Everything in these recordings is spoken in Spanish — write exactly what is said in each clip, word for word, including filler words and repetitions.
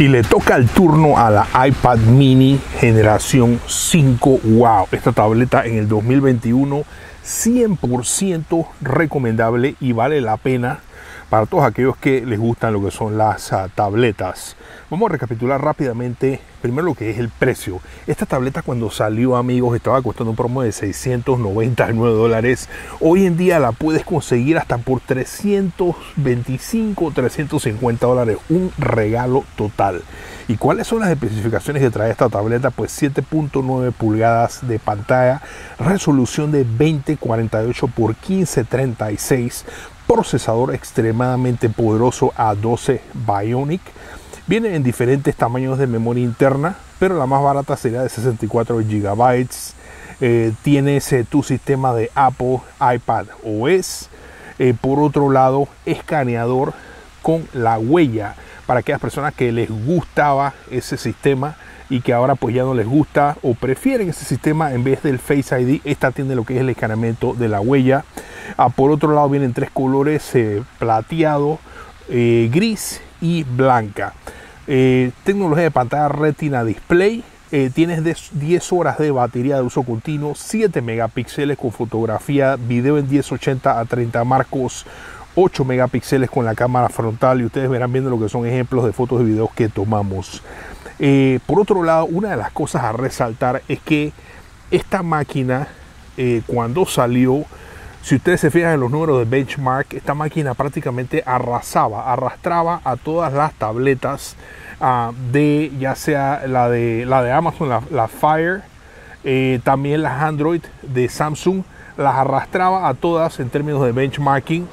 Y le toca el turno a la iPad mini generación cinco. Wow, esta tableta en el dos mil veintiuno cien por ciento recomendable y vale la pena para todos aquellos que les gustan lo que son las uh, tabletas. Vamos a recapitular rápidamente primero lo que es el precio. Esta tableta cuando salió, amigos, estaba costando un promo de seiscientos noventa y nueve dólares. Hoy en día la puedes conseguir hasta por trescientos veinticinco, trescientos cincuenta dólares. Un regalo total. ¿Y cuáles son las especificaciones que trae esta tableta? Pues siete punto nueve pulgadas de pantalla, resolución de veinte cuarenta y ocho por quince treinta y seis, procesador extremadamente poderoso A doce Bionic. Viene en diferentes tamaños de memoria interna, pero la más barata sería de sesenta y cuatro gigabytes. Eh, tienes eh, tu sistema de Apple iPad O S. Eh, por otro lado, escaneador con la huella para aquellas personas que les gustaba ese sistema y que ahora pues ya no les gusta o prefieren ese sistema en vez del Face I D. Esta tiene lo que es el escaneamiento de la huella. Ah, por otro lado vienen tres colores, eh, plateado, eh, gris y blanca. Eh, tecnología de pantalla Retina Display. Eh, tienes diez horas de batería de uso continuo, siete megapíxeles con fotografía, video en diez ochenta a treinta marcos, ocho megapíxeles con la cámara frontal, y ustedes verán viendo lo que son ejemplos de fotos y videos que tomamos. Eh, por otro lado, una de las cosas a resaltar es que esta máquina, eh, cuando salió, si ustedes se fijan en los números de benchmark, esta máquina prácticamente arrasaba, arrastraba a todas las tabletas uh, de, ya sea la de, la de Amazon, la, la Fire, eh, también las Android de Samsung, las arrastraba a todas en términos de benchmarking.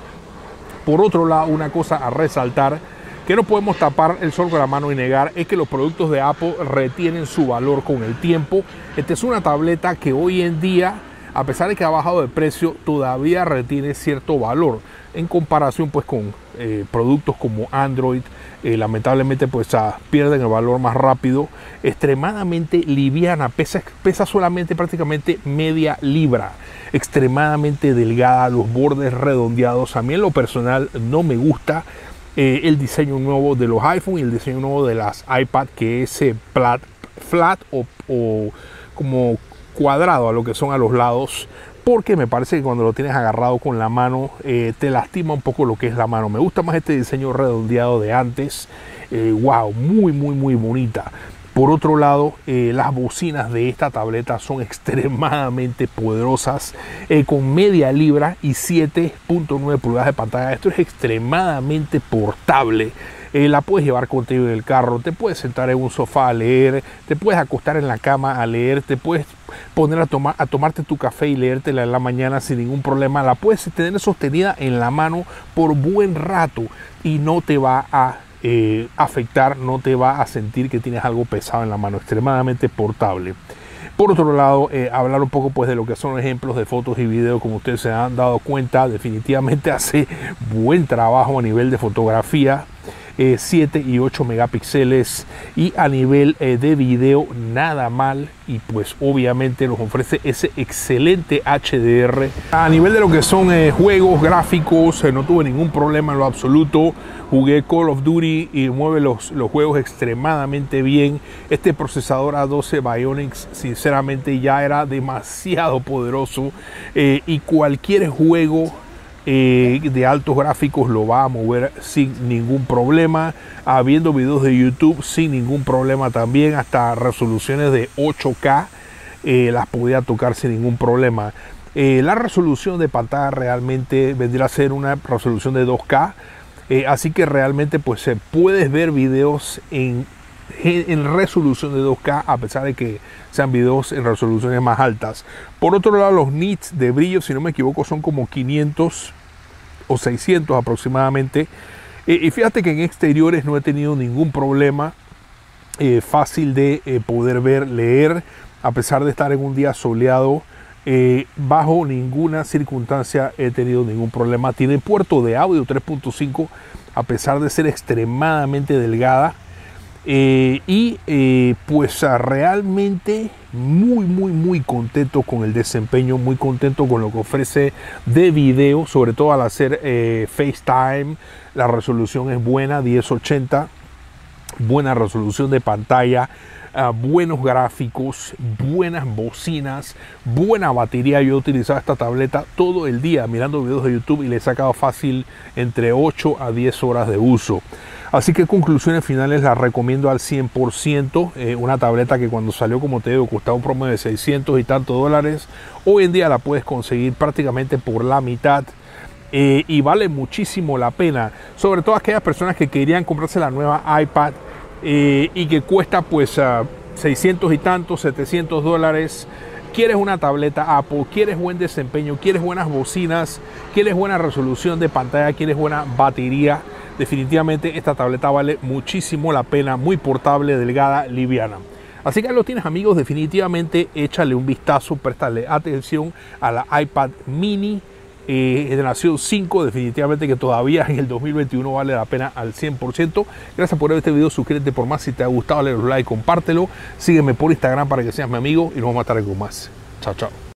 Por otro lado, una cosa a resaltar, que no podemos tapar el sol con la mano y negar, es que los productos de Apple retienen su valor con el tiempo. Esta es una tableta que hoy en día, a pesar de que ha bajado de precio, todavía retiene cierto valor en comparación pues con eh, productos como Android. Eh, lamentablemente pues ah, pierden el valor más rápido. Extremadamente liviana, pesa, pesa solamente prácticamente media libra, extremadamente delgada, los bordes redondeados. A mí en lo personal no me gusta eh, el diseño nuevo de los iPhone y el diseño nuevo de las iPad, que es eh, flat, flat o, o como cuadrado a lo que son a los lados, porque me parece que cuando lo tienes agarrado con la mano eh, te lastima un poco lo que es la mano. Me gusta más este diseño redondeado de antes. eh, wow, muy muy muy bonita. Por otro lado, eh, las bocinas de esta tableta son extremadamente poderosas, eh, con media libra y siete punto nueve pulgadas de pantalla. Esto es extremadamente portable. Eh, la puedes llevar contigo en el carro, te puedes sentar en un sofá a leer, te puedes acostar en la cama a leer, te puedes poner a, tomar, a tomarte tu café y leértela en la mañana sin ningún problema. La puedes tener sostenida en la mano por buen rato y no te va a eh, afectar, no te va a sentir que tienes algo pesado en la mano. Extremadamente portable. Por otro lado, eh, hablar un poco pues de lo que son ejemplos de fotos y videos. Como ustedes se han dado cuenta, definitivamente hace buen trabajo a nivel de fotografía. Eh, siete y ocho megapíxeles, y a nivel eh, de video nada mal, y pues obviamente nos ofrece ese excelente H D R. A nivel de lo que son eh, juegos gráficos, eh, no tuve ningún problema en lo absoluto. Jugué Call of Duty y mueve los, los juegos extremadamente bien. Este procesador A doce Bionic sinceramente ya era demasiado poderoso, eh, y cualquier juego Eh, de altos gráficos lo va a mover sin ningún problema. Habiendo videos de YouTube sin ningún problema también, hasta resoluciones de ocho K eh, las podía tocar sin ningún problema. Eh, la resolución de pantalla realmente vendría a ser una resolución de dos K, eh, así que realmente pues se puedes ver videos en en resolución de dos K, a pesar de que sean videos en resoluciones más altas. Por otro lado, los nits de brillo, si no me equivoco, son como quinientos o seiscientos aproximadamente. Eh, y fíjate que en exteriores no he tenido ningún problema. Eh, fácil de eh, poder ver, leer, a pesar de estar en un día soleado. Eh, bajo ninguna circunstancia he tenido ningún problema. Tiene puerto de audio tres punto cinco, a pesar de ser extremadamente delgada. Eh, y eh, pues realmente muy muy muy contento con el desempeño, muy contento con lo que ofrece de video, sobre todo al hacer eh, FaceTime. La resolución es buena, diez ochenta. buena resolución de pantalla, uh, buenos gráficos, buenas bocinas, buena batería. Yo he utilizado esta tableta todo el día mirando videos de YouTube y le he sacado fácil entre ocho a diez horas de uso. Así que conclusiones finales, la recomiendo al cien por ciento. Eh, una tableta que cuando salió, como te digo, costaba un promedio de seiscientos y tantos dólares. Hoy en día la puedes conseguir prácticamente por la mitad. Eh, y vale muchísimo la pena, sobre todo aquellas personas que querían comprarse la nueva iPad eh, y que cuesta pues uh, seiscientos y tantos, setecientos dólares. Quieres una tableta Apple, quieres buen desempeño, quieres buenas bocinas, quieres buena resolución de pantalla, quieres buena batería. Definitivamente esta tableta vale muchísimo la pena, muy portable, delgada, liviana. Así que ahí lo tienes, amigos. Definitivamente échale un vistazo, préstale atención a la iPad mini Eh, generación cinco. Definitivamente que todavía en el dos mil veintiuno vale la pena al cien por ciento. Gracias por ver este video, suscríbete por más. Si te ha gustado, dale un like, compártelo, sígueme por Instagram para que seas mi amigo y nos vamos a estar con más. Chao, chao.